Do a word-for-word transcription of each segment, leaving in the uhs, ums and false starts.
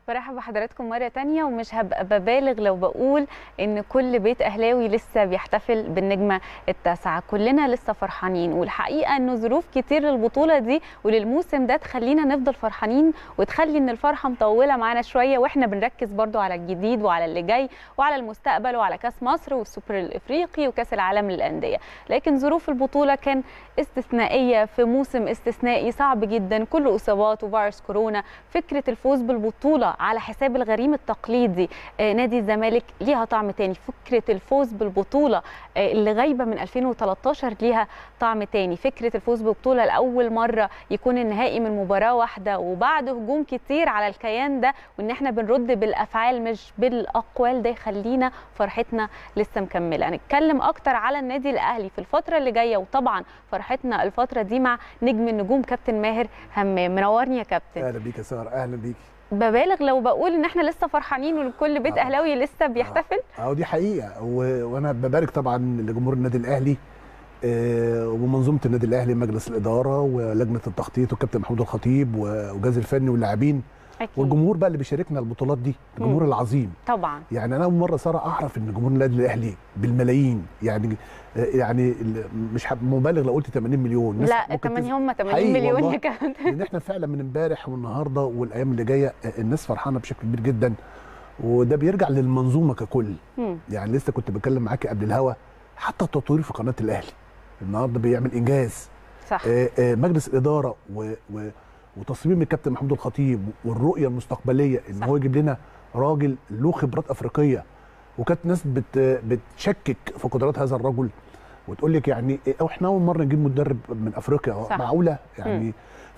برحب بحضراتكم مرة تانية، ومش هبقى ببالغ لو بقول إن كل بيت أهلاوي لسه بيحتفل بالنجمة التاسعة. كلنا لسه فرحانين، والحقيقة إنه ظروف كتير للبطولة دي وللموسم ده تخلينا نفضل فرحانين، وتخلي إن الفرحة مطولة معانا شوية، وإحنا بنركز برضو على الجديد وعلى اللي جاي وعلى المستقبل وعلى كأس مصر والسوبر الإفريقي وكأس العالم للأندية. لكن ظروف البطولة كان استثنائية في موسم استثنائي صعب جدا، كله إصابات وفيروس كورونا. فكرة الفوز بالبطولة على حساب الغريم التقليدي آه نادي الزمالك ليها طعم تاني، فكرة الفوز بالبطولة آه اللي غايبة من ألفين وتلتاشر ليها طعم تاني، فكرة الفوز بالبطولة لأول مرة يكون النهائي من مباراة واحدة وبعد هجوم كتير على الكيان ده، وإن احنا بنرد بالأفعال مش بالأقوال، ده يخلينا فرحتنا لسه مكملة. هنتكلم أكتر على النادي الأهلي في الفترة اللي جاية، وطبعا فرحتنا الفترة دي مع نجم النجوم كابتن ماهر همام. منورني يا كابتن. أهلا بيك يا سارة. أهلا بيك. ببالغ لو بقول ان احنا لسه فرحانين والكل بيت اهلاوي لسه بيحتفل. اه دي حقيقه، وانا ببارك طبعا لجمهور النادي الاهلي آه ومنظومه النادي الاهلي، مجلس الاداره ولجنه التخطيط والكابتن محمود الخطيب والجهاز الفني واللاعبين والجمهور بقى اللي بيشاركنا البطولات دي، الجمهور العظيم طبعا. يعني انا اول مره ساره اعرف ان جمهور النادي الاهلي بالملايين، يعني يعني مش مبالغ لو قلت ثمانين مليون. لا ثمانين، هم ثمانين مليون يا كابتن. لان احنا فعلا من امبارح والنهارده والايام اللي جايه الناس فرحانه بشكل كبير جدا، وده بيرجع للمنظومه ككل. مم. يعني لسه كنت بتكلم معاكي قبل الهوا، حتى التطوير في قناه الاهلي النهارده بيعمل انجاز. صح. آآ آآ مجلس الاداره و, و وتصميم الكابتن محمود الخطيب والرؤيه المستقبليه ان صح. هو يجيب لنا راجل له خبرات افريقيه، وكانت ناس بت بتشكك في قدرات هذا الرجل وتقول لك يعني او احنا اول مره نجيب مدرب من افريقيا، صح. معقوله يعني.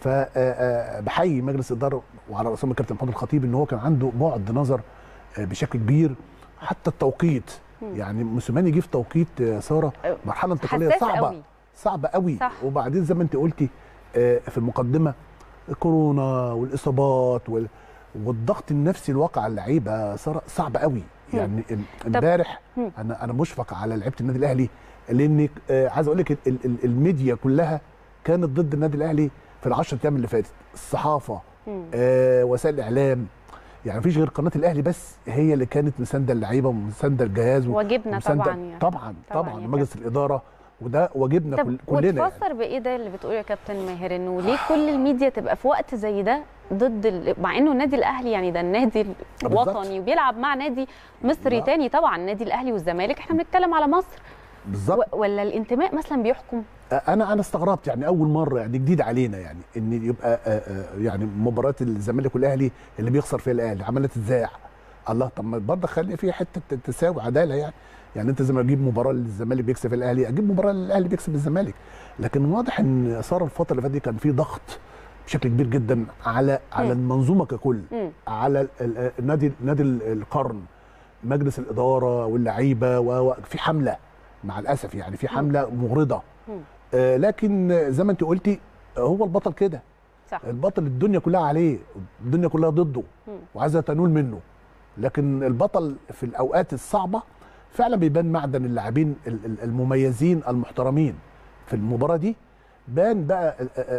فبحيي مجلس الاداره وعلى راسهم الكابتن محمود الخطيب ان هو كان عنده بعد نظر بشكل كبير. حتى التوقيت، مم. يعني موسيماني جه في توقيت ساره مرحله انتقاليه صعبه قوي. صعبه قوي. صح. وبعدين زي ما انت قلتي في المقدمه، الكورونا والاصابات والضغط النفسي الواقع على اللعيبه صار صعب قوي. يعني امبارح انا انا مشفق على لعيبه النادي الاهلي، لان عايز اقول لك الميديا كلها كانت ضد النادي الاهلي في العشر ايام اللي فاتت، الصحافه آه وسائل الاعلام، يعني مفيش غير قناه الاهلي بس هي اللي كانت مسانده اللعيبه ومسانده الجهاز واجبنا طبعا يعني. طبعا طبعا, طبعا مجلس الاداره، وده واجبنا كل كلنا. وتفسر يعني. بايه ده اللي بتقوله يا كابتن ماهر، انه ليه كل الميديا تبقى في وقت زي ده ضد ال... مع انه النادي الاهلي يعني ده النادي الوطني وبيلعب مع نادي مصري لا. تاني طبعا، النادي الاهلي والزمالك احنا بنتكلم على مصر بالظبط. و... ولا الانتماء مثلا بيحكم؟ انا انا استغربت، يعني اول مره، يعني جديد علينا يعني ان يبقى يعني مباراه الزمالك والاهلي اللي بيخسر فيها الاهلي عماله تتذاع. الله، طب ما برضه خلي فيها حته تساوي عداله يعني. يعني انت زي ما اجيب مباراه للزمالك بيكسب الاهلي، اجيب مباراه للاهلي بيكسب الزمالك. لكن واضح ان صار الفتره اللي فاتت دي كان في ضغط بشكل كبير جدا على على المنظومه ككل، م. على النادي نادي القرن، مجلس الاداره واللعيبه، وفي حمله مع الاسف يعني في حمله مغرضه. آه لكن زي ما انت قلتي هو البطل كده، صح. البطل الدنيا كلها عليه، الدنيا كلها ضده وعايزه تنول منه. لكن البطل في الاوقات الصعبه فعلا بيبان معدن اللاعبين المميزين المحترمين. في المباراه دي بان بقى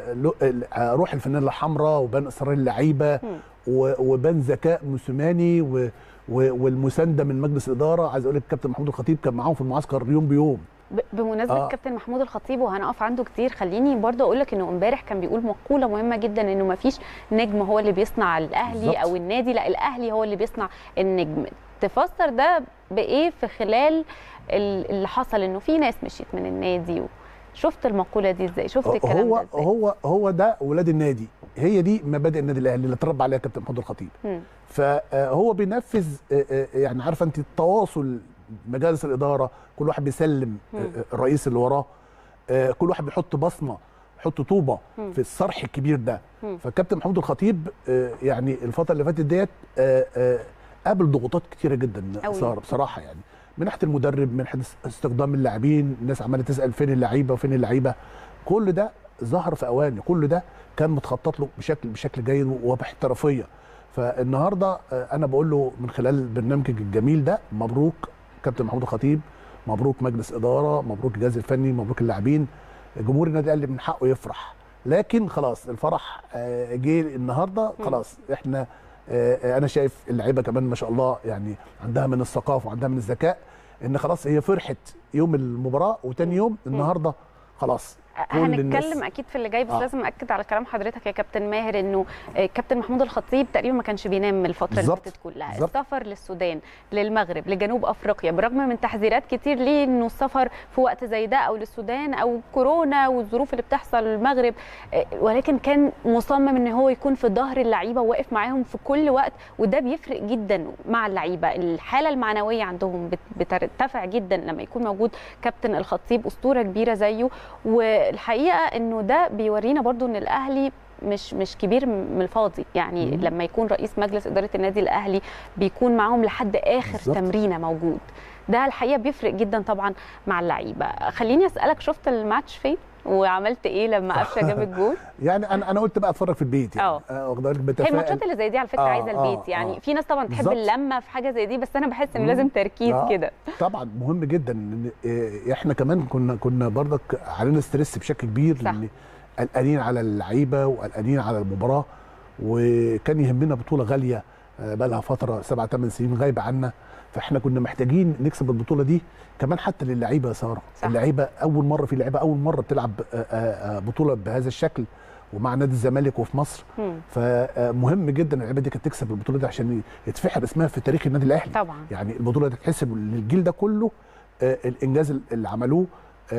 روح الفانيلا الحمراء، وبان اصرار اللعيبه، وبان ذكاء موسيماني والمسانده من مجلس الاداره. عايز اقول لك الكابتن محمود الخطيب كان معاهم في المعسكر يوم بيوم. بمناسبه آه. كابتن محمود الخطيب وهنقف عنده كتير، خليني برضه اقول لك انه امبارح كان بيقول مقوله مهمه جدا، انه ما فيش نجم هو اللي بيصنع الاهلي بالزبط. او النادي، لا الاهلي هو اللي بيصنع النجم. تفسر ده بايه في خلال اللي حصل، انه في ناس مشيت من النادي؟ شفت المقوله دي ازاي؟ شفت الكلام هو ده ازاي؟ هو هو ده ولاد النادي، هي دي مبادئ النادي الاهلي اللي اتربى عليها كابتن محمود الخطيب. م. فهو بينفذ يعني عارفه انت التواصل، مجالس الاداره كل واحد بيسلم م. الرئيس اللي وراه، كل واحد بيحط بصمه، يحط طوبه م. في الصرح الكبير ده. م. فالكابتن محمود الخطيب يعني الفتره اللي فاتت ديت قابل ضغوطات كتيره جدا صار بصراحه، يعني من ناحيه المدرب، من ناحيه استخدام اللاعبين، الناس عماله تسال فين اللعيبه وفين اللعيبه. كل ده ظهر في اوانه، كل ده كان متخطط له بشكل بشكل جيد وباحترافيه. فالنهارده انا بقول له من خلال برنامجك الجميل ده، مبروك كابتن محمود الخطيب، مبروك مجلس اداره، مبروك الجهاز الفني، مبروك اللاعبين. جمهور النادي الاهلي من حقه يفرح، لكن خلاص الفرح جه النهارده، خلاص احنا انا شايف اللعيبه كمان ما شاء الله يعني عندها من الثقافه وعندها من الذكاء، ان خلاص هي فرحت يوم المباراه وتاني يوم النهارده خلاص هنتكلم اكيد في اللي جاي، بس آه. لازم اكد على كلام حضرتك يا كابتن ماهر انه كابتن محمود الخطيب تقريبا ما كانش بينام الفتره اللي فاتت كلها. بالزبط. السفر للسودان، للمغرب، لجنوب افريقيا، برغم من تحذيرات كتير ليه انه السفر في وقت زي ده او للسودان او كورونا والظروف اللي بتحصل للمغرب، ولكن كان مصمم ان هو يكون في ظهر اللعيبه وواقف معاهم في كل وقت، وده بيفرق جدا مع اللعيبه. الحاله المعنويه عندهم بترتفع جدا لما يكون موجود كابتن الخطيب، اسطوره كبيره زيه. و الحقيقه انه ده بيورينا برضو ان الاهلي مش مش كبير من الفاضي، يعني مم. لما يكون رئيس مجلس اداره النادي الاهلي بيكون معاهم لحد اخر بالزبط. تمرينه موجود، ده الحقيقه بيفرق جدا طبعا مع اللعيبه. خليني اسالك، شفت الماتش فين وعملت ايه لما قفشه جاب الجول؟ يعني انا انا قلت بقى اتفرج في البيت، يعني واخد بالك بتفائل. هي الماتشات اللي زي دي على فكره آه عايزه البيت، آه يعني آه في ناس طبعا تحب بالزبط. اللمه في حاجه زي دي، بس انا بحس ان لازم تركيز آه كده. طبعا مهم جدا ان احنا كمان كنا كنا برضك علينا ستريس بشكل كبير، لان قلقانين على اللعيبه وقلقانين على المباراه، وكان يهمنا بطوله غاليه بقى لها فتره سبع ثمان سنين غايبه عنا، فاحنا كنا محتاجين نكسب البطوله دي كمان حتى للعيبه يا ساره. اللعيبه اول مره، في لعيبه اول مره بتلعب بطوله بهذا الشكل ومع نادي الزمالك وفي مصر، مم. فمهم جدا اللعيبه دي كانت تكسب البطوله دي عشان يتفحر اسمها في تاريخ النادي الاهلي طبعا. يعني البطوله دي تتحسب للجيل ده كله، الانجاز اللي عملوه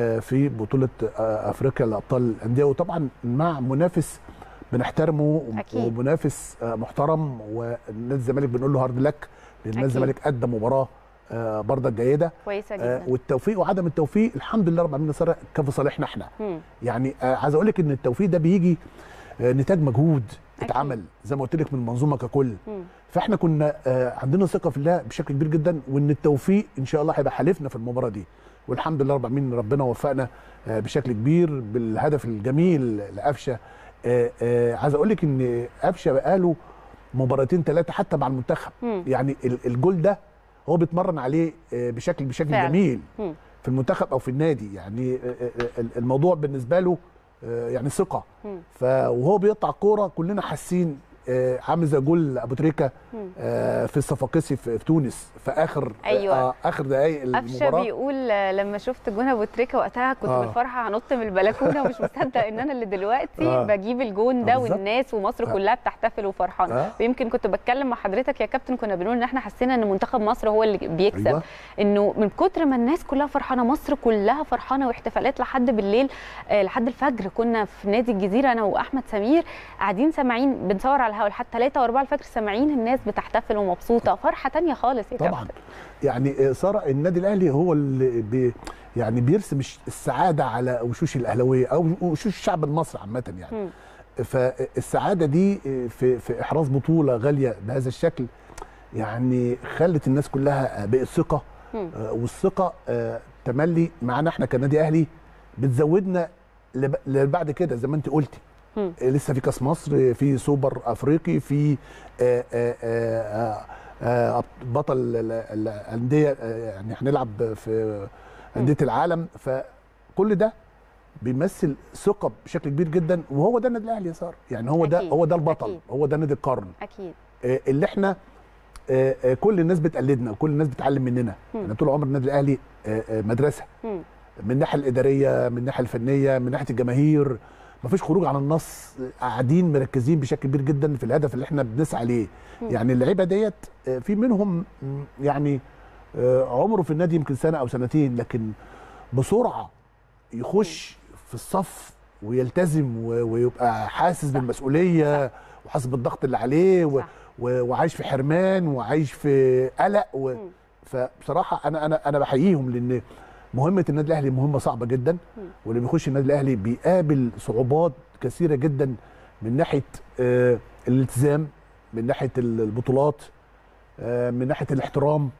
في بطوله افريقيا لابطال الانديه، وطبعا مع منافس بنحترمه أكيد. ومنافس محترم، ونادي الزمالك بنقول له هارد لك، لان نادي الزمالك قدم مباراه آه برضه جيده كويسه جدا، آه والتوفيق وعدم التوفيق الحمد لله رب العالمين صار كان في صالحنا احنا. مم. يعني آه عايز اقول لك ان التوفيق ده بيجي آه نتاج مجهود اتعمل زي ما قلت لك من المنظومه ككل. مم. فاحنا كنا آه عندنا ثقه في الله بشكل كبير جدا، وان التوفيق ان شاء الله هيبقى حالفنا في المباراه دي، والحمد لله رب العالمين ربنا وفقنا آه بشكل كبير بالهدف الجميل لقفشه. آه آه عايز اقول لك ان قفشه بقاله مباراتين ثلاثه حتى مع المنتخب. مم. يعني الجول ده هو بيتمرن عليه بشكل بشكل فعلا. جميل مم. في المنتخب او في النادي، يعني الموضوع بالنسبه له يعني ثقه، فوهو بيقطع كوره كلنا حاسين عامل زي جول ابو تريكه في الصفاقسي في تونس في اخر أيوة. آه اخر دقائق المباراه. قفشه بيقول لما شفت جون ابو تريكه وقتها كنت آه. بالفرحه هنط من البلكونه ومش مصدق ان انا اللي دلوقتي آه. بجيب الجون ده، آه والناس ومصر آه. كلها بتحتفل وفرحانه. آه. ويمكن كنت بتكلم مع حضرتك يا كابتن، كنا بنقول ان احنا حسينا ان منتخب مصر هو اللي بيكسب. أيوة. انه من كتر ما الناس كلها فرحانه، مصر كلها فرحانه، واحتفالات لحد بالليل آه لحد الفجر. كنا في نادي الجزيره انا واحمد سمير قاعدين سامعين بنصور على الهواء لحد ثلاثة وأربعة الفجر، سامعين الناس بتحتفل ومبسوطه، فرحه ثانيه خالص يا كابتن. طبعا يعني ساره النادي الاهلي هو اللي بي يعني بيرسم السعاده على وشوش الاهلاويه او وشوش الشعب المصري عامه يعني. م. فالسعاده دي في في احراز بطوله غاليه بهذا الشكل يعني خلت الناس كلها بقت ثقه، والثقه تملي معانا احنا كنادي اهلي بتزودنا بعد كده زي ما انت قلتي. مم. لسه في كاس مصر، في سوبر افريقي، في آآ آآ آآ بطل الانديه، يعني هنلعب في انديه العالم، فكل ده بيمثل ثقه بشكل كبير جدا، وهو ده النادي الاهلي يا ساره، يعني هو أكيد. ده هو ده البطل، أكيد. هو ده نادي القرن اكيد اللي احنا كل الناس بتقلدنا وكل الناس بتتعلم مننا. يعني طول عمر النادي الاهلي مدرسه مم. من الناحيه الاداريه، من الناحيه الفنيه، من ناحيه الجماهير، مفيش خروج عن النص، قاعدين مركزين بشكل كبير جدا في الهدف اللي احنا بنسعى ليه. يعني اللعيبه ديت في منهم يعني عمره في النادي يمكن سنه او سنتين، لكن بسرعه يخش في الصف ويلتزم ويبقى حاسس بالمسؤوليه وحاسس بالضغط اللي عليه وعايش في حرمان وعايش في قلق و... فبصراحه انا انا انا بحييهم، لان مهمه النادي الاهلي مهمه صعبه جدا، واللي بيخش النادي الاهلي بيقابل صعوبات كثيره جدا من ناحيه آه الالتزام، من ناحيه البطولات، آه من ناحيه الاحترام.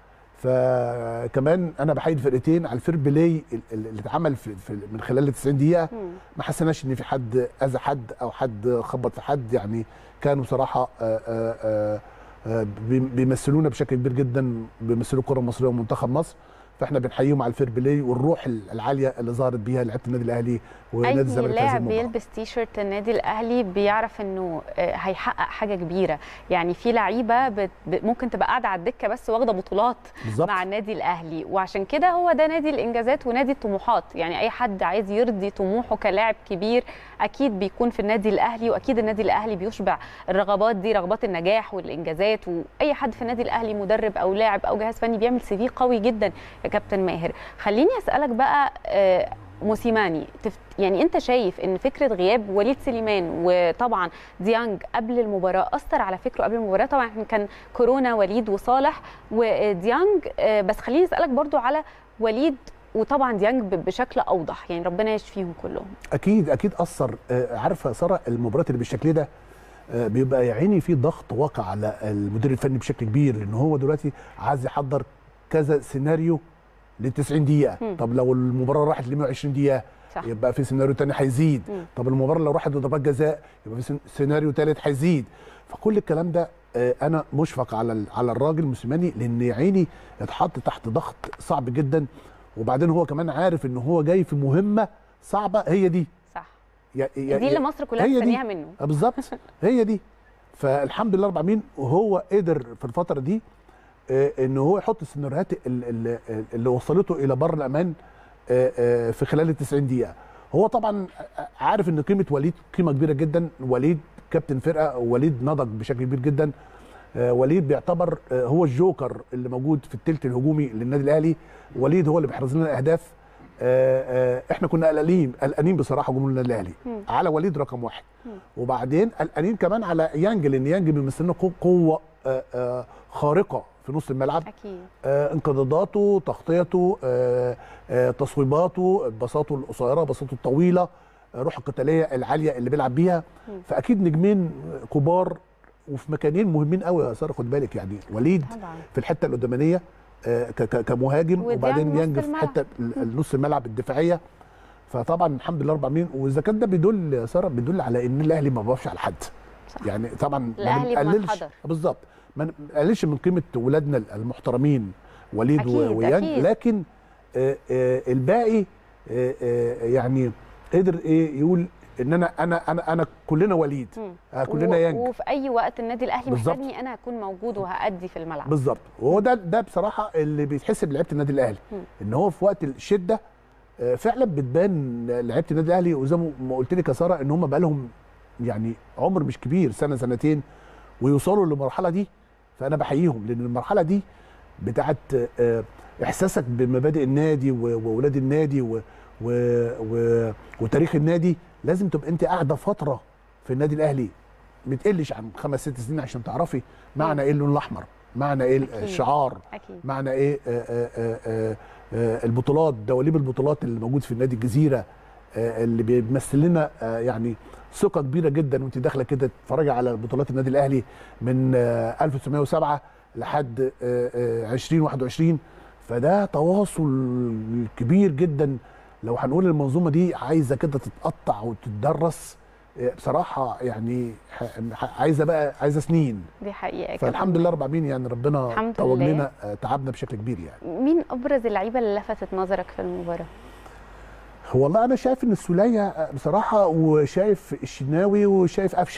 فكمان انا بحيي الفرقتين على الفير بلاي اللي اتعمل في في من خلال تسعين دقيقه، ما حسناش ان في حد اذى حد او حد خبط في حد، يعني كانوا بصراحه آآ آآ آآ بيمثلونا بشكل كبير جدا، بيمثلوا الكره المصريه ومنتخب مصر. فاحنا بنحييهم على الفير بلاي والروح العاليه اللي ظهرت بيها لعيبه النادي الاهلي ونادي الزمالك. اي لاعب بيلبس تي شيرت النادي الاهلي بيعرف انه هيحقق حاجه كبيره، يعني في لعيبه بت... ممكن تبقى قاعده على الدكه بس واخده بطولات بالزبط. مع النادي الاهلي، وعشان كده هو ده نادي الانجازات ونادي الطموحات. يعني اي حد عايز يرضي طموحه كلاعب كبير اكيد بيكون في النادي الاهلي، واكيد النادي الاهلي بيشبع الرغبات دي، رغبات النجاح والانجازات. واي حد في النادي الاهلي مدرب او لاعب او جهاز فني بيعمل سي في قوي جدا يا كابتن ماهر. خليني اسالك بقى موسيماني، يعني انت شايف ان فكره غياب وليد سليمان وطبعا ديانج قبل المباراه اثر على فكره قبل المباراه؟ طبعا كان كورونا وليد وصالح وديانج، بس خليني اسالك برضو على وليد وطبعا ديانج بشكل اوضح، يعني ربنا يشفيهم كلهم. اكيد اكيد اثر. عارفه ساره المباريات اللي بالشكل ده بيبقى يا عيني في ضغط واقع على المدير الفني بشكل كبير، لان هو دلوقتي عايز يحضر كذا سيناريو ل تسعين دقيقه. م. طب لو المباراه راحت ل مئة وعشرين دقيقه صح. يبقى في سيناريو ثاني هيزيد. طب المباراه لو راحت لضربات جزاء يبقى في سيناريو ثالث هيزيد. فكل الكلام ده انا مشفق على على الراجل موسيماني، لان يا عيني اتحط تحت ضغط صعب جدا، وبعدين هو كمان عارف ان هو جاي في مهمه صعبه. هي دي صح يا يا دي اللي مصر كلها مستنيها منه بالظبط. هي دي. فالحمد لله رب العالمين وهو قدر في الفتره دي ان هو يحط السيناريوهات اللي, اللي وصلته الى بر الامان في خلال ال تسعين دقيقه. هو طبعا عارف ان قيمه وليد قيمه كبيره جدا. وليد كابتن فرقه، وليد نضج بشكل كبير جدا. وليد بيعتبر هو الجوكر اللي موجود في الثلث الهجومي للنادي الاهلي. وليد هو اللي بيحرز لنا الاهداف. احنا كنا قلقانين قلقانين بصراحه جمهور النادي الاهلي على وليد رقم واحد، وبعدين قلقانين كمان على يانج، لان يانج بيمثل لنا قوه خارقه في نص الملعب. اكيد آه انقضاضاته، تغطيته، آه آه تصويباته، بساطته القصيره، بساطته الطويله، آه روح القتاليه العاليه اللي بيلعب بيها. م. فاكيد نجمين كبار وفي مكانين مهمين قوي يا ساره. خد بالك يعني وليد طبعا في الحته القدامانيه آه كمهاجم، وبعدين يانج في حته نص الملعب الدفاعيه. فطبعا الحمد لله رب العالمين. واذا كان ده بيدل يا ساره بيدل على ان الاهلي ما بيقفش على حد. صح. يعني طبعا الاهلي بمنحدر بالظبط، ما نقللش من قيمه ولادنا المحترمين وليد أكيد ويانج، أكيد. لكن آآ آآ الباقي آآ يعني قدر ايه يقول ان انا انا انا انا كلنا وليد، آه كلنا يانج، وفي اي وقت النادي الاهلي محتاجني انا هكون موجود وهادي في الملعب بالظبط. وهو ده ده بصراحه اللي بيتحسب لعيبه النادي الاهلي، م. ان هو في وقت الشده فعلا بتبان لعيبه النادي الاهلي. وزي ما قلت لك يا ساره ان هم بقى لهم يعني عمر مش كبير، سنه سنتين ويوصلوا للمرحله دي. فانا بحييهم، لان المرحله دي بتاعت احساسك بمبادئ النادي واولاد النادي و و و وتاريخ النادي. لازم تبقى انت قاعده فتره في النادي الاهلي ما تقلش عن خمس ست سنين عشان تعرفي معنى ايه اللون الاحمر، معنى ايه الشعار، أكيد. معنى ايه آآ آآ آآ البطولات، دواليب البطولات اللي موجود في النادي الجزيره اللي بيمثل لنا يعني ثقه كبيره جدا. وانت داخله كده تتفرجي على بطولات النادي الاهلي من ألف وتسعمائة وسبعة لحد ألفين وواحد وعشرين. فده تواصل كبير جدا. لو هنقول المنظومه دي عايزه كده تتقطع وتتدرس بصراحه، يعني عايزه بقى عايزه سنين. دي حقيقه. فالحمد لله رب العالمين، يعني ربنا توج لنا تعبنا بشكل كبير. يعني مين ابرز اللعيبه اللي لفتت نظرك في المباراه؟ والله انا شايف ان السوليه بصراحه، وشايف الشناوي، وشايف قفشه.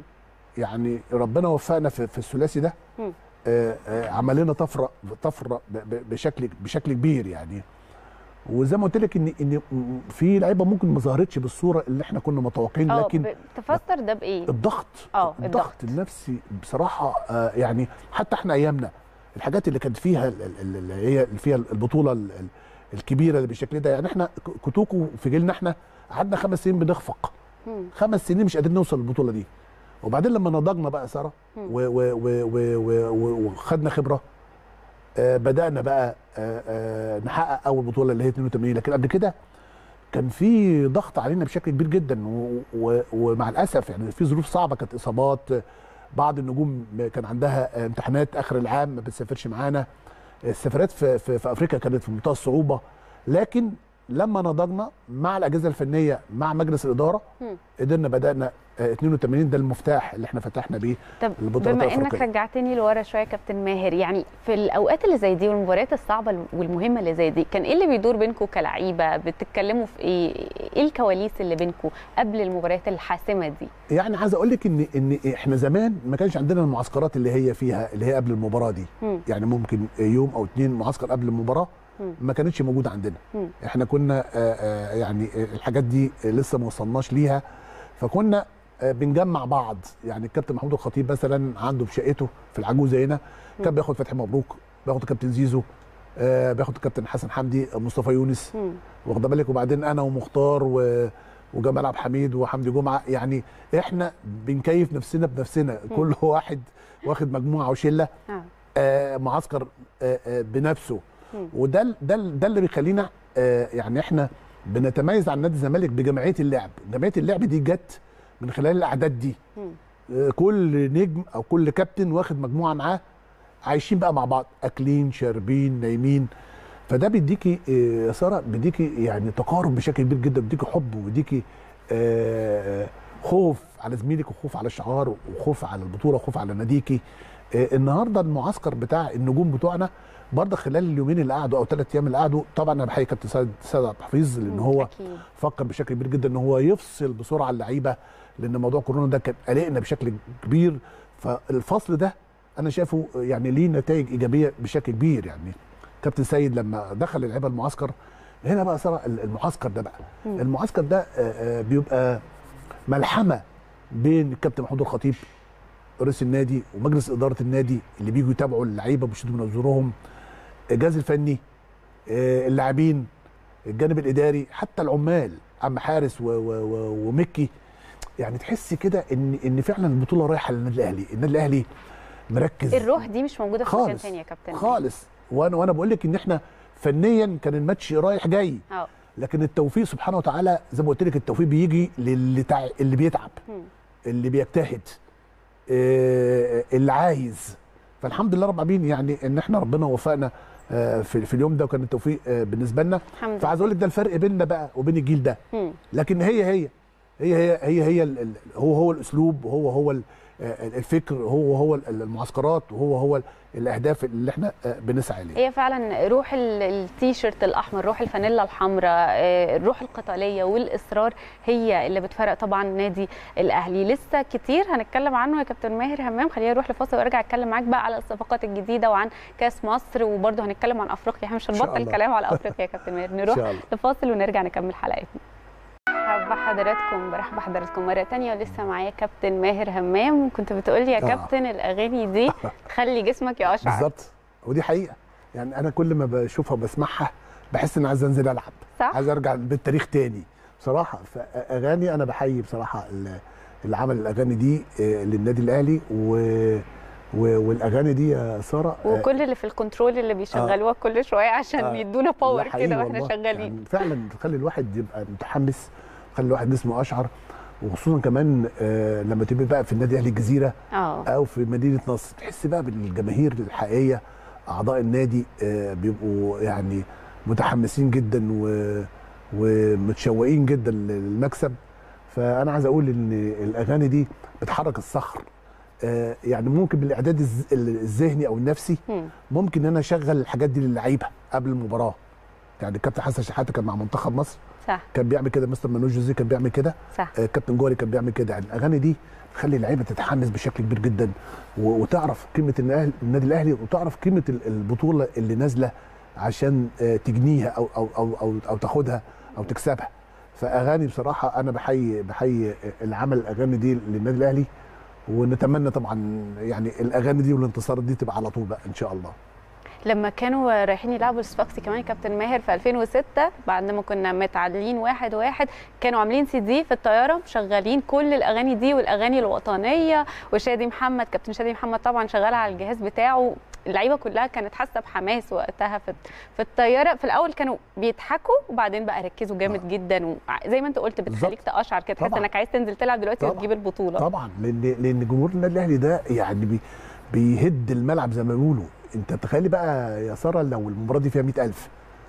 يعني ربنا وفقنا في, في الثلاثي ده. آه آه عمل لنا طفره طفره بشكل بشكل كبير يعني. وزي ما قلت لك ان ان في لعيبه ممكن ما ظهرتش بالصوره اللي احنا كنا متوقعين، لكن تفسر ده بايه؟ الضغط اه الضغط النفسي بصراحه. آه يعني حتى احنا ايامنا الحاجات اللي كانت فيها اللي هي فيها البطوله الكبيره اللي بالشكل ده. يعني احنا كتوكو في جيلنا احنا قعدنا خمس سنين بنخفق، مم. خمس سنين مش قادرين نوصل للبطوله دي. وبعدين لما نضجنا بقى ساره وخدنا خبره، آه بدانا بقى آه آه نحقق اول بطوله اللي هي اثنين وثمانين. لكن قبل كده كان في ضغط علينا بشكل كبير جدا، ومع الاسف يعني في ظروف صعبه، كانت اصابات، بعض النجوم كان عندها امتحانات اخر العام ما بتسافرش معانا، السفرات في, في, في افريقيا كانت في منتهى الصعوبه. لكن لما نضجنا مع الاجهزه الفنيه مع مجلس الاداره مم. قدرنا بدانا آه، اتنين وتمانين ده المفتاح اللي احنا فتحنا بيه طب البطولات بما الافريقيه. انك رجعتني لورا شويه يا كابتن ماهر، يعني في الاوقات اللي زي دي والمباريات الصعبه والمهمه اللي زي دي كان ايه اللي بيدور بينكم كلعيبه؟ بتتكلموا في ايه؟ ايه الكواليس اللي بينكم قبل المباريات الحاسمه دي؟ يعني عايز اقول لك ان ان احنا زمان ما كانش عندنا المعسكرات اللي هي فيها اللي هي قبل المباراه دي. مم. يعني ممكن يوم او اتنين معسكر قبل المباراه ما كانتش موجوده عندنا. مم. احنا كنا آه، آه، يعني الحاجات دي لسه ما وصلناش ليها، فكنا آه، بنجمع بعض. يعني الكابتن محمود الخطيب مثلا عنده في شقته في العجوزه هنا كان بياخد فتحي مبروك، بياخد الكابتن زيزو، آه، بياخد الكابتن حسن حمدي، مصطفى يونس، واخد بالك، وبعدين انا ومختار و وجمال عبد الحميد وحمدي جمعه. يعني احنا بنكيف نفسنا بنفسنا، كل واحد واخد مجموعه وشله آه معسكر آه آه بنفسه. وده ده ده اللي بيخلينا آه يعني احنا بنتميز عن نادي الزمالك بجمعيه اللعب. جمعيه اللعب دي جت من خلال الاعداد دي. آه كل نجم او كل كابتن واخد مجموعه معاه، عايشين بقى مع بعض، اكلين شاربين نايمين. فده بيديكي يا آه ساره بيديكي يعني تقارب بشكل كبير جدا، بيديكي حب وبيديكي آه خوف على زميلك وخوف على الشعار وخوف على البطوله وخوف على ناديكي. آه النهارده المعسكر بتاع النجوم بتوعنا برضه خلال اليومين اللي قعدوا او ثلاث ايام اللي قعدوا، طبعا انا بحيي كابتن سيد سيد عبد الحفيظ لان هو أكيد. فكر بشكل كبير جدا ان هو يفصل بسرعه اللعيبه، لان موضوع كورونا ده كان قلقنا بشكل كبير. فالفصل ده انا شايفه يعني ليه نتائج ايجابيه بشكل كبير. يعني كابتن سيد لما دخل اللعيبه المعسكر هنا بقى صار المعسكر ده بقى م. المعسكر ده بيبقى ملحمه بين الكابتن محمود الخطيب رئيس النادي ومجلس اداره النادي اللي بيجوا يتابعوا اللعيبه وبيشدوا من نظرهم، الجهاز الفني، اللاعبين، الجانب الاداري، حتى العمال، عم حارس و و و ومكي. يعني تحس كده ان ان فعلا البطوله رايحه للنادي الاهلي. النادي الاهلي مركز. الروح دي مش موجوده في مكان ثاني يا كابتن خالص. وانا وانا بقول لك ان احنا فنيا كان الماتش رايح جاي، أوه. لكن التوفيق سبحانه وتعالى زي ما قلت لك التوفيق بيجي للي تع... اللي بيتعب، م. اللي بيجتهد، آه اللي عايز. فالحمد لله رب العالمين يعني ان احنا ربنا وفقنا آه في, في اليوم ده، وكان التوفيق آه بالنسبه لنا. فعايز اقول لك ده الفرق بيننا بقى وبين الجيل ده. م. لكن هي هي هي هي هي, هي ال... هو هو الاسلوب، وهو هو الفكر، هو هو المعسكرات، وهو هو الاهداف اللي احنا بنسعى اليها. هي فعلا روح التيشيرت الاحمر، روح الفانيلا الحمراء، الروح القتاليه والاصرار هي اللي بتفرق طبعا نادي الاهلي. لسه كتير هنتكلم عنه يا كابتن ماهر همام. خلينا نروح لفاصل وارجع اتكلم معاك بقى على الصفقات الجديده وعن كاس مصر، وبرده هنتكلم عن افريقيا. احنا مش هنبطل كلام على افريقيا يا كابتن ماهر. نروح لفاصل ونرجع نكمل حلقتنا. مرحبا بحضراتكم برحب بحضراتكم مره ثانيه، ولسه معايا كابتن ماهر همام. كنت بتقول لي يا كابتن آه. الاغاني دي تخلي جسمك يقشعر. بالظبط، ودي حقيقه. يعني انا كل ما بشوفها وبسمعها بحس ان عايز انزل العب، صح؟ عايز ارجع بالتاريخ تاني بصراحه. فاغاني انا بحيي بصراحه اللي عمل الاغاني دي للنادي الاهلي، و والاغاني دي يا ساره وكل اللي في الكنترول اللي بيشغلوها آه كل شويه عشان آه يدونا باور كده واحنا شغالين. يعني فعلا تخلي الواحد يبقى متحمس، تخلي الواحد جسمه اشعر. وخصوصا كمان آه لما تبقى بقى في النادي الاهلي الجزيره أوه. او في مدينه نصر، تحس بقى بالجماهير الحقيقيه، اعضاء النادي آه بيبقوا يعني متحمسين جدا و ومتشوقين جدا للمكسب. فانا عايز اقول ان الاغاني دي بتحرك الصخر. آه يعني ممكن بالاعداد الذهني او النفسي ممكن ان انا اشغل الحاجات دي للعيبه قبل المباراه. يعني الكابتن حسن شحاته كان مع منتخب مصر، صح، كان بيعمل كده. مستر منوج جوزيه كان بيعمل كده، صح. آه كابتن جوهري كان بيعمل كده. يعني الاغاني دي تخلي اللعيبه تتحمس بشكل كبير جدا، وتعرف قيمه النادي الاهلي، وتعرف قيمه البطوله اللي نازله عشان آه تجنيها او او او او, أو تاخدها او تكسبها. فاغاني بصراحه انا بحيي بحيي العمل الاغاني دي للنادي الاهلي، ونتمنى طبعا يعني الاغاني دي والانتصارات دي تبقى على طول بقى ان شاء الله. لما كانوا رايحين يلعبوا الصفاقسي كمان كابتن ماهر في ألفين وستة، بعد ما كنا متعادلين واحد واحد، كانوا عاملين سي دي في الطياره مشغلين كل الاغاني دي والاغاني الوطنيه، وشادي محمد كابتن شادي محمد طبعا شغال على الجهاز بتاعه. اللعيبه كلها كانت حاسه بحماس وقتها في في الطياره. في الاول كانوا بيضحكوا وبعدين بقى ركزوا جامد آه. جدا، وزي ما انت قلت بتخليك تقشعر كده، تحس انك عايز تنزل تلعب دلوقتي وتجيب البطوله. طبعا، لان لان جمهور النادي الاهلي ده يعني بي بيهد الملعب زي ما بيقولوا. انت تخيلي بقى يا ساره لو المباراه دي فيها مئة ألف،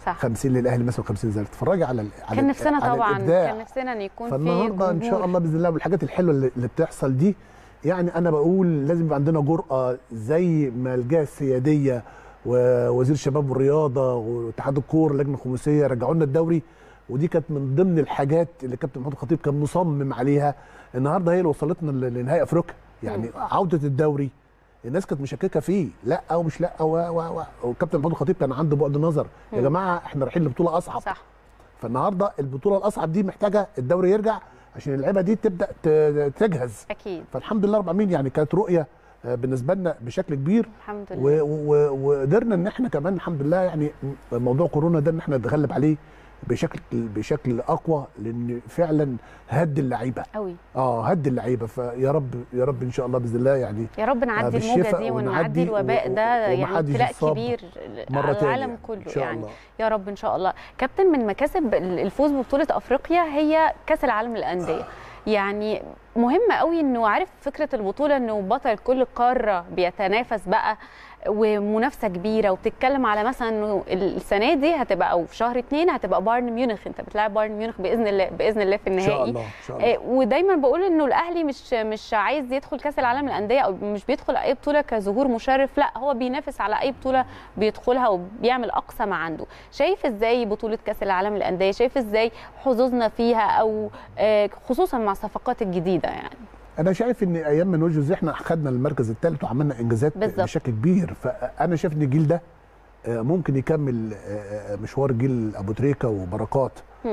صح. خمسين للاهلي مثلا وخمسين للزمالك. اتفرجي على على كان نفسنا على طبعا الإبداع. كان نفسنا ان يكون في فالنهارده ان شاء الله باذن الله بالحاجات الحلوه اللي, اللي بتحصل دي، يعني انا بقول لازم يبقى عندنا جرأه زي ما الجهه السياديه ووزير الشباب والرياضه واتحاد الكوره اللجنه الخماسيه رجعوا لنا الدوري، ودي كانت من ضمن الحاجات اللي كابتن محمود الخطيب كان مصمم عليها. النهارده هي اللي وصلتنا لنهائي افريقيا، يعني عوده الدوري الناس كانت مشككه فيه، لا او مش لا و و وكابتن محمود الخطيب كان عنده بعد نظر، يا جماعه احنا رايحين لبطوله اصعب. صح. فالنهارده البطوله الاصعب دي محتاجه الدوري يرجع عشان اللعيبه دي تبدا تجهز. اكيد. فالحمد لله رب العالمين، يعني كانت رؤيه بالنسبه لنا بشكل كبير الحمد لله، وقدرنا ان احنا كمان الحمد لله يعني موضوع كورونا ده ان احنا نتغلب عليه بشكل بشكل اقوى، لان فعلا هد اللعيبه قوي. اه هد اللعيبه. فيا رب يا رب ان شاء الله باذن الله يعني يا رب نعدي الموجه دي ونعدي الوباء ده، يعني ابتلاء كبير على العالم كله يعني الله. يا رب ان شاء الله. كابتن، من مكاسب الفوز ببطوله افريقيا هي كاس العالم للانديه، يعني مهم قوي انه عارف فكره البطوله انه بطل كل قاره بيتنافس بقى ومنافسه كبيره، وبتتكلم على مثلا انه السنه دي هتبقى او في شهر اتنين هتبقى بايرن ميونخ، انت بتلاعب بايرن ميونخ باذن الله باذن الله في النهائي. ان شاء الله ان شاء الله. ودايما بقول انه الاهلي مش مش عايز يدخل كاس العالم للانديه او مش بيدخل اي بطوله كظهور مشرف، لا هو بينافس على اي بطوله بيدخلها وبيعمل اقصى ما عنده. شايف ازاي بطوله كاس العالم للانديه؟ شايف ازاي حظوظنا فيها او خصوصا مع الصفقات الجديده؟ يعني انا شايف ان ايام من وجه احنا خدنا المركز الثالث وعملنا انجازات بالزبط. بشكل كبير. فانا شايف ان الجيل ده ممكن يكمل مشوار جيل ابو تريكه وبركات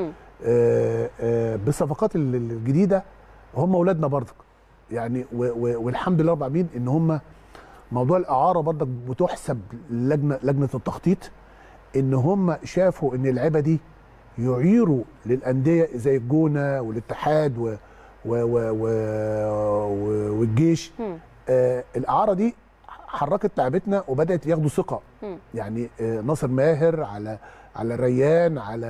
بالصفقات الجديده. هم اولادنا برضك يعني، والحمد لله رب العالمين ان هم موضوع الاعاره برضك بتحسب لجنه لجنه التخطيط، ان هم شافوا ان اللعيبه دي يعيروا للانديه زي الجونه والاتحاد و و و و والجيش. آه الاعاره دي حركت لعبتنا وبدات ياخدوا ثقه. م. يعني آه ناصر ماهر على على ريان على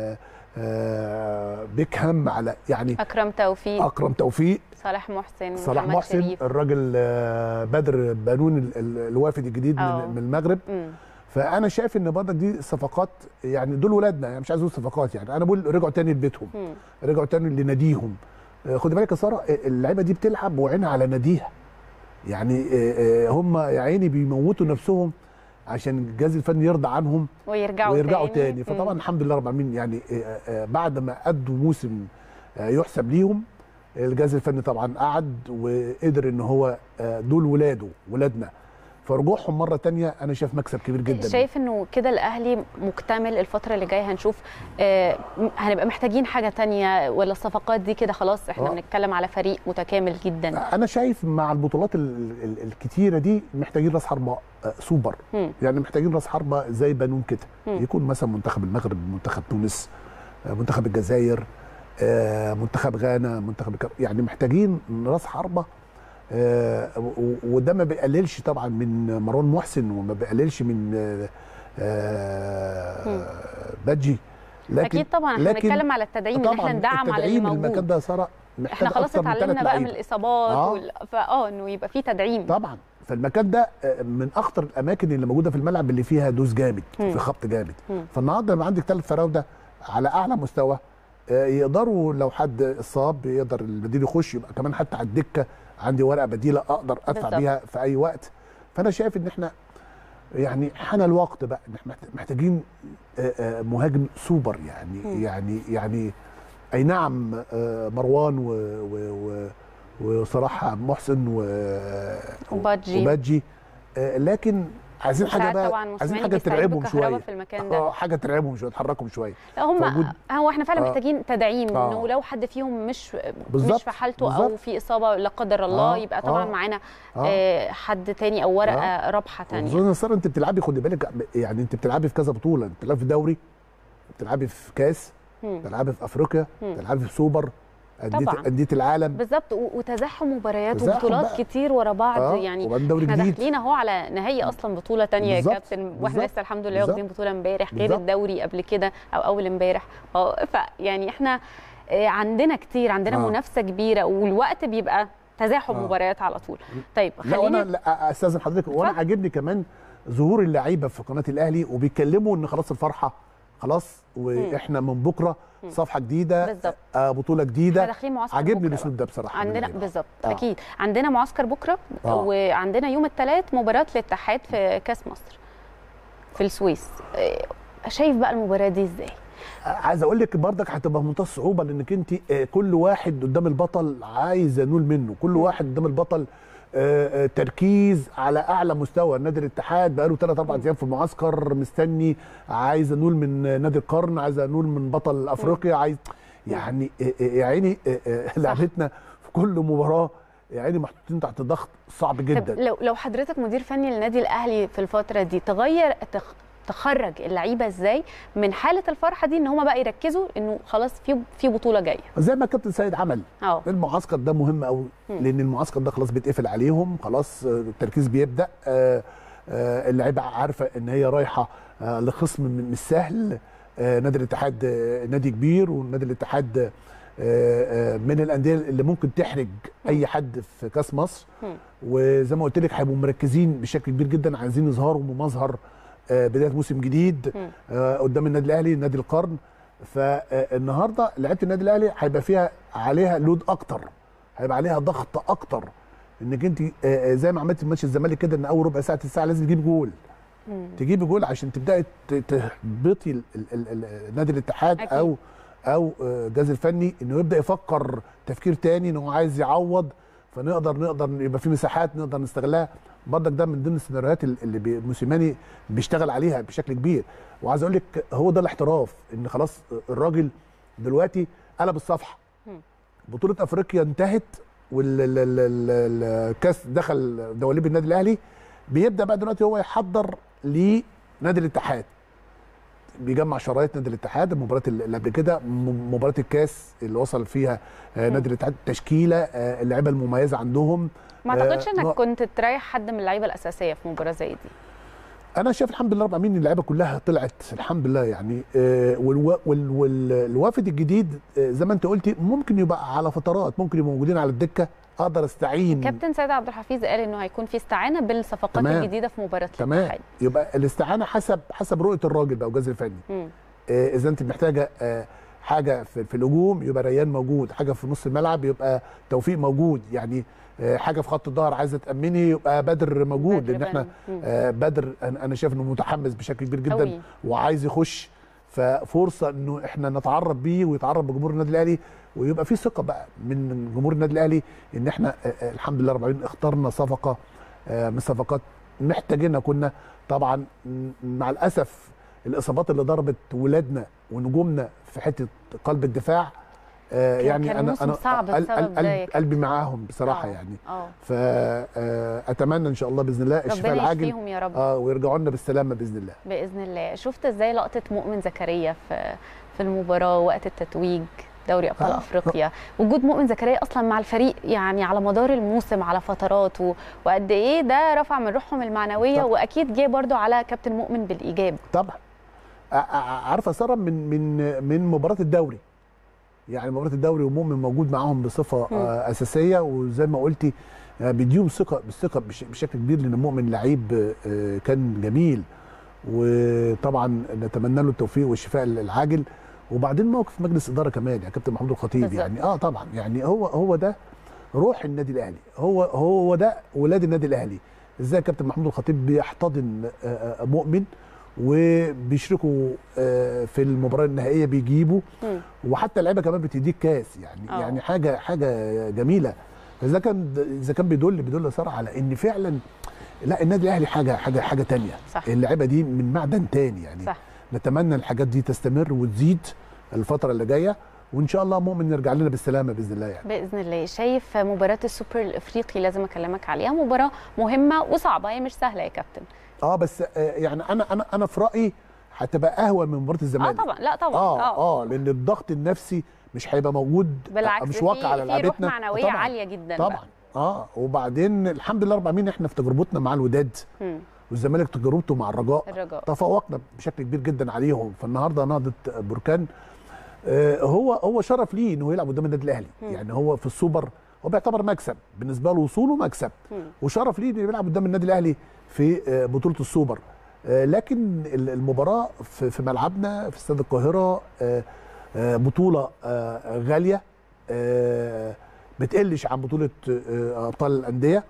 آه بيكهام على يعني اكرم توفيق اكرم توفيق صالح محسن صالح محسن شريف. الراجل آه بدر بنون الوافد الجديد أوه. من المغرب. م. فانا شايف ان برضك دي صفقات، يعني دول ولادنا، يعني مش عايز اقول صفقات، يعني انا بقول رجعوا تاني لبيتهم، م. رجعوا تاني لناديهم. خدي بالك يا ساره، اللعيبه دي بتلعب وعينها على ناديها، يعني هم يا عيني بيموتوا نفسهم عشان الجهاز الفني يرضى عنهم ويرجعوا, ويرجعوا تاني, تاني. فطبعا الحمد لله رب العالمين، يعني بعد ما ادوا موسم يحسب ليهم، الجهاز الفني طبعا قعد وقدر ان هو دول ولاده ولادنا، فرجوعهم مره تانية انا شايف مكسب كبير جدا. شايف انه كده الاهلي مكتمل الفتره اللي جايه؟ هنشوف آه هنبقى محتاجين حاجه تانية ولا الصفقات دي كده خلاص احنا أوه. بنتكلم على فريق متكامل جدا؟ انا شايف مع البطولات ال ال الكتيره دي محتاجين راس حربه آه سوبر. م. يعني محتاجين راس حربه زي بنون كده، يكون مثلا منتخب المغرب، منتخب تونس، آه منتخب الجزائر، آه منتخب غانا، منتخب الكر... يعني محتاجين راس حربه. آه وده ما بيقللش طبعا من مروان محسن وما بيقللش من آه آه بادجي، لكن اكيد طبعا احنا بنتكلم على التدعيم، ان احنا ندعم على اللي موجود. المكان ده يا ساره احنا خلاص اتعلمنا بقى من الاصابات آه. وال... فاه انه يبقى في تدعيم طبعا. فالمكان ده من اخطر الاماكن اللي موجوده في الملعب اللي فيها دوس جامد، م. في خبط جامد. م. فالنهارده لما عندك ثلاث فراوده على اعلى مستوى يقدروا لو حد اصاب يقدر البديل يخش، يبقى كمان حتى على الدكه عندي ورقه بديله اقدر ادفع بالزبط. بيها في اي وقت. فانا شايف ان احنا يعني حان الوقت بقى ان احنا محتاجين مهاجم سوبر، يعني م. يعني يعني اي نعم مروان و و وصراحه محسن وبادجي وبادجي لكن عايزين حاجه بقى، عايزين حاجه ترعبهم شويه في المكان ده. اه حاجه ترعبهم شويه، تحركهم شويه. لا هم هو احنا فعلا آه. محتاجين تدعيم، آه. انه لو حد فيهم مش بالزبط. مش في حالته بالزبط. او في اصابه لا قدر الله، آه. يبقى طبعا آه. معانا آه. حد تاني او ورقه آه. رابحه ثانيه. خصوصا ساره انت بتلعبي، خدي بالك يعني انت بتلعبي في كذا بطوله، انت بتلعبي في دوري، بتلعبي في كاس، بتلعبي في افريقيا، بتلعبي في سوبر انديه العالم بالظبط، وتزاحم مباريات وبطولات كتير ورا بعض. آه. يعني احنا داخلين اهو على نهائي اصلا بطوله ثانيه يا كابتن، واحنا لسه الحمد لله واخدين بطوله امبارح غير الدوري قبل كده او اول امبارح. اه فيعني احنا عندنا كتير، عندنا آه. منافسه كبيره، والوقت بيبقى تزاحم آه. مباريات على طول. طيب خلينا لا وانا لا استاذن حضرتك، وانا عاجبني كمان ظهور اللعيبه في قناه الاهلي وبيتكلموا ان خلاص الفرحه خلاص، واحنا من بكره صفحه جديده بالظبط، آه بطوله جديده. داخلين معسكر عجبني الاسلوب ده بصراحه. عندنا بالظبط آه. اكيد عندنا معسكر بكره آه. وعندنا يوم الثلاث مباراه الاتحاد في كاس مصر في السويس. شايف بقى المباراه دي ازاي؟ عايز اقول لك برضك هتبقى منتهى الصعوبه، لانك انت كل واحد قدام البطل عايز ينول منه، كل واحد قدام البطل تركيز على اعلى مستوى. نادي الاتحاد بقاله ثلاث اربع ايام في المعسكر مستني، عايز انول من نادي القرن، عايز انول من بطل افريقيا، عايز يعني يا عيني لعبتنا في كل مباراه يا عيني محطوطين تحت ضغط صعب جدا. طب لو لو حضرتك مدير فني للنادي الاهلي في الفتره دي، تغير تخ... تخرج اللعيبه ازاي من حاله الفرحه دي ان هم بقى يركزوا انه خلاص في في بطوله جايه؟ زي ما كابتن سيد عمل. اه المعسكر ده مهم قوي، لان المعسكر ده خلاص بيتقفل عليهم، خلاص التركيز بيبدا، اللعيبه عارفه ان هي رايحه لخصم مش سهل. نادي الاتحاد نادي كبير، ونادي الاتحاد من الانديه اللي ممكن تحرج اي حد في كاس مصر، وزي ما قلت لك هيبقوا مركزين بشكل كبير جدا، عايزين يظهروا بمظهر بدايه موسم جديد قدام النادي الاهلي نادي القرن. فالنهارده لعيبه النادي الاهلي هيبقى فيها عليها لود اكتر، هيبقى عليها ضغط اكتر، انك انت زي ما عملت في ماتش الزمالك كده، ان اول ربع ساعه الساعه لازم تجيب جول، تجيبي جول عشان تبداي تهبطي نادي الاتحاد أكيد. او او الجهاز الفني انه يبدا يفكر تفكير تاني، ان هو عايز يعوض، فنقدر نقدر يبقى في مساحات نقدر نستغلها. برضك ده من ضمن السيناريوهات اللي موسيماني بيشتغل عليها بشكل كبير. وعايز اقول لك هو ده الاحتراف، ان خلاص الراجل دلوقتي قلب الصفحه، بطوله افريقيا انتهت والكاس دخل دواليب النادي الاهلي، بيبدا بقى دلوقتي هو يحضر لنادي الاتحاد، بيجمع شرايط نادي الاتحاد، المباراه اللي قبل كده مباراه الكاس اللي وصل فيها نادي الاتحاد، تشكيله اللعيبه المميزه عندهم. ما اعتقدش انك آه كنت تريح حد من اللعيبه الاساسيه في مباراه زي دي. انا شايف الحمد لله رب العالمين اللعيبه كلها طلعت الحمد لله يعني، والوافد الجديد زي ما انت قلتي ممكن يبقى على فترات، ممكن يبقوا موجودين على الدكه اقدر استعين. كابتن سيد عبد الحفيظ قال انه هيكون في استعانه بالصفقات تمام. الجديده في مباراه تمام. الاتحاد. يبقى الاستعانه حسب حسب رؤيه الراجل بقى والجهاز الفني. آه اذا انت محتاجه آه حاجه في, في الهجوم يبقى ريان موجود، حاجه في نص الملعب يبقى توفيق موجود، يعني آه حاجه في خط الظهر عايزه تامني يبقى بدر موجود، بدر لان احنا آه بدر انا شايف انه متحمس بشكل كبير جدا أوي. وعايز يخش، ففرصه انه احنا نتعرف بيه ويتعرف بجمهور النادي الاهلي، ويبقى في ثقه بقى من جمهور النادي الاهلي ان احنا آه الحمد لله رب العالمين اخترنا صفقه آه من الصفقات محتاجينها. كنا طبعا مع الاسف الاصابات اللي ضربت ولادنا ونجومنا في حته قلب الدفاع آه يعني كان انا انا صعب بسبب قلب قلبي معاهم بصراحه أوه. يعني أوه. فاتمنى ان شاء الله باذن الله الشفاء العاجل يا رب. اه ويرجعوا لنا بالسلامه باذن الله باذن الله. شفت ازاي لقطه مؤمن زكريا في في المباراه وقت التتويج دوري ابطال آه. افريقيا، وجود مؤمن زكريا اصلا مع الفريق يعني على مدار الموسم على فترات، وقد ايه ده رفع من روحهم المعنويه طبعا. واكيد جه برده على كابتن مؤمن بالايجاب طبعا. عارفه ساره من من من مباراه الدوري، يعني مباراه الدوري ومؤمن موجود معاهم بصفه م. اساسيه، وزي ما قلتي بيديهم ثقه بالثقه بشكل كبير، لان مؤمن لعيب كان جميل، وطبعا نتمنى له التوفيق والشفاء العاجل. وبعدين موقف مجلس اداره كمان يعني كابتن محمود الخطيب بالزبط. يعني اه طبعا يعني هو هو ده روح النادي الاهلي، هو هو ده ولاد النادي الاهلي. ازاي كابتن محمود الخطيب بيحتضن مؤمن وبيشركوا في المباراه النهائيه بيجيبوا، وحتى اللعيبه كمان بتديك كاس يعني أوه. يعني حاجه حاجه جميله. اذا كان اذا كان بيدل بيدل صراحه على ان فعلا لا النادي الاهلي حاجه حاجه حاجه ثانيه، اللعيبه دي من معدن ثاني يعني صح. نتمنى الحاجات دي تستمر وتزيد الفتره اللي جايه، وان شاء الله مؤمن نرجع لنا بالسلامه باذن الله يعني. باذن الله. شايف مباراه السوبر الافريقي لازم اكلمك عليها، مباراه مهمه وصعبه، هي مش سهله يا كابتن. اه بس يعني انا انا انا في رايي هتبقى اهون من مباراه الزمالك. اه طبعا لا طبعا اه اه لان الضغط النفسي مش هيبقى موجود، بالعكس مش واقع على لعيبتنا، في روح معنويه طبعًا عاليه جدا طبعا بقى. اه وبعدين الحمد لله رب العالمين احنا في تجربتنا مع الوداد م. والزمالك تجربته مع الرجاء, الرجاء تفوقنا بشكل كبير جدا عليهم. فالنهارده نهضه بركان آه هو هو شرف ليه انه يلعب قدام النادي الاهلي، يعني هو في السوبر هو بيعتبر مكسب بالنسبه له، وصوله مكسب، م. وشرف ليه انه يلعب قدام النادي الاهلي في آه بطوله السوبر. لكن المباراه في ملعبنا في استاد القاهره بطوله غاليه بتقلش عن بطوله ابطال الانديه.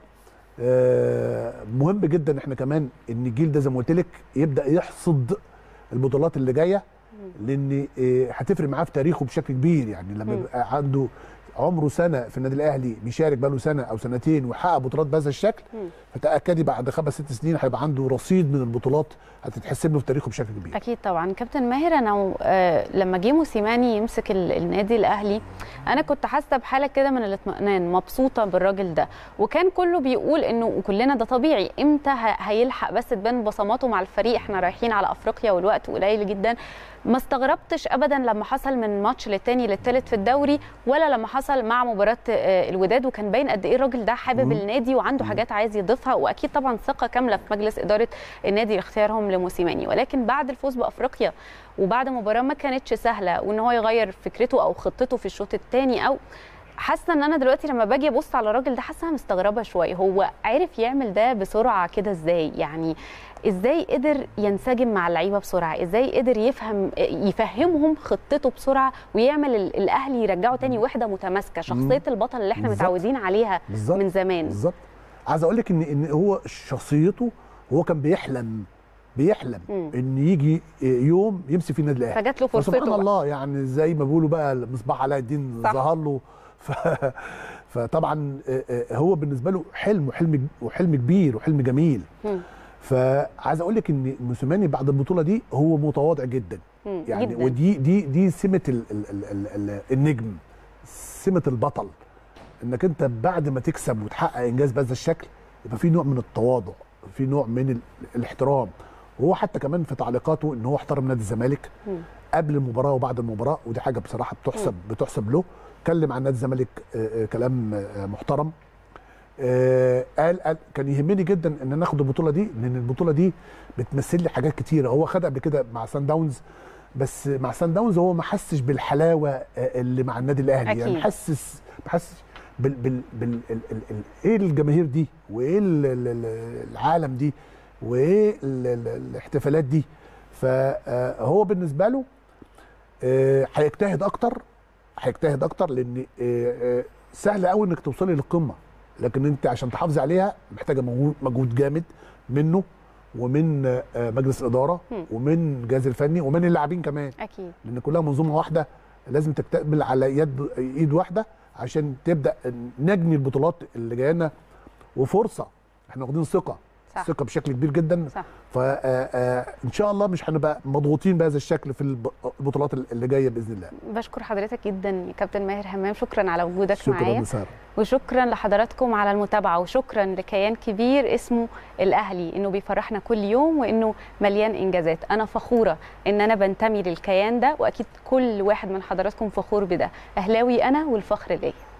مهم جدا احنا كمان ان الجيل ده زي ما قلت لك يبدا يحصد البطولات اللي جايه، لان هتفرق معاه في تاريخه بشكل كبير. يعني لما يبقى عنده عمره سنه في النادي الاهلي بيشارك بقاله سنه او سنتين ويحقق بطولات بهذا الشكل، فتاكدي بعد خمس ست سنين هيبقى عنده رصيد من البطولات هتتحسب له في تاريخه بشكل كبير. اكيد طبعا. كابتن ماهر، انا آه لما جه موسيماني يمسك النادي الاهلي انا كنت حاسه بحاله كده من الاطمئنان، مبسوطه بالراجل ده، وكان كله بيقول انه وكلنا ده طبيعي امتى هيلحق بس تبان بصماته مع الفريق، احنا رايحين على افريقيا والوقت قليل جدا. ما استغربتش ابدا لما حصل من ماتش للتاني للتالت في الدوري، ولا لما حصل مع مباراه الوداد، وكان باين قد ايه الراجل ده حابب مم. النادي وعنده مم. حاجات عايز يضيفها، واكيد طبعا ثقه كامله في مجلس اداره النادي لاختيارهم لموسيماني. ولكن بعد الفوز بافريقيا وبعد مباراه ما كانتش سهله، وان هو يغير فكرته او خطته في الشوط الثاني، او حاسه ان انا دلوقتي لما باجي ابص على الراجل ده حاسه مستغربه شويه، هو عارف يعمل ده بسرعه كده ازاي؟ يعني ازاي قدر ينسجم مع اللعيبه بسرعه؟ ازاي قدر يفهم يفهمهم خطته بسرعه ويعمل الاهلي يرجعه تاني وحده متماسكه، شخصيه البطل اللي احنا بالزبط. متعودين عليها بالزبط. من زمان. بالظبط. عايز اقول لك ان ان هو شخصيته، هو كان بيحلم بيحلم مم. ان يجي يوم يمسك فيه النادي الاهلي، فجات له فرصته سبحان الله. يعني زي ما بيقولوا بقى مصباح علاء الدين ظهر له. ف... فطبعا هو بالنسبه له حلم وحلم وحلم كبير وحلم جميل. مم. فعايز اقول لك ان موسيماني بعد البطوله دي هو متواضع جدا. مم. يعني جداً. ودي دي دي سمه ال ال ال ال النجم، سمه البطل، انك انت بعد ما تكسب وتحقق انجاز بهذا الشكل يبقى في نوع من التواضع، في نوع من الاحترام. وهو حتى كمان في تعليقاته ان هو احترم نادي الزمالك مم. قبل المباراه وبعد المباراه، ودي حاجه بصراحه بتحسب مم. بتحسب له. اتكلم عن نادي الزمالك كلام محترم. قال, قال كان يهمني جدا ان ناخد البطوله دي، لان البطوله دي بتمثل لي حاجات كتيره. هو خد قبل كده مع سان داونز، بس مع سان داونز هو ما حسش بالحلاوه اللي مع النادي الاهلي. يعني ما حسش ما حسش بال بال بال ال ال ال ايه الجماهير دي، وايه العالم دي، وايه الاحتفالات دي. فهو بالنسبه له هيجتهد اكتر هيجتهد اكتر لان سهل قوي انك توصلي للقمه، لكن انت عشان تحافظي عليها محتاجه مجهود جامد منه ومن مجلس الاداره ومن الجهاز الفني ومن اللاعبين كمان. اكيد، لان كلها منظومه واحده لازم تكتمل على يد ايد واحده عشان تبدا نجني البطولات اللي جايه لنا. وفرصه احنا واخدين ثقه صح. ثقه بشكل كبير جدا. صح. فان شاء الله مش هنبقى مضغوطين بهذا الشكل في البطولات اللي جايه باذن الله. بشكر حضرتك جدا يا كابتن ماهر همام، شكرا على وجودك معايا. شكرا. وشكرا لحضراتكم على المتابعه، وشكرا لكيان كبير اسمه الاهلي انه بيفرحنا كل يوم وانه مليان انجازات. انا فخوره ان انا بنتمي للكيان ده، واكيد كل واحد من حضراتكم فخور بده. اهلاوي انا والفخر ليا.